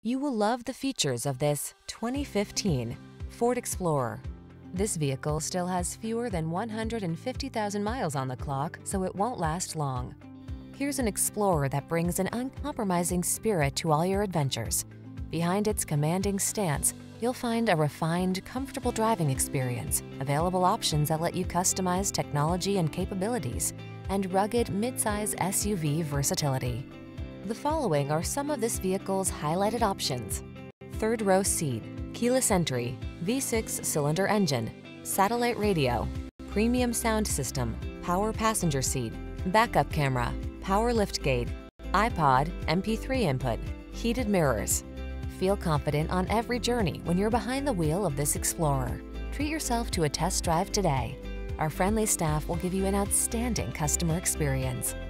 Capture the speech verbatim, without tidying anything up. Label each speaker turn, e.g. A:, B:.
A: You will love the features of this twenty fifteen Ford Explorer. This vehicle still has fewer than one hundred fifty thousand miles on the clock, so it won't last long. Here's an Explorer that brings an uncompromising spirit to all your adventures. Behind its commanding stance, you'll find a refined, comfortable driving experience, available options that let you customize technology and capabilities, and rugged midsize S U V versatility. The following are some of this vehicle's highlighted options: third row seat, keyless entry, V six cylinder engine, satellite radio, premium sound system, power passenger seat, backup camera, power liftgate, iPod, M P three input, heated mirrors. Feel confident on every journey when you're behind the wheel of this Explorer. Treat yourself to a test drive today. Our friendly staff will give you an outstanding customer experience.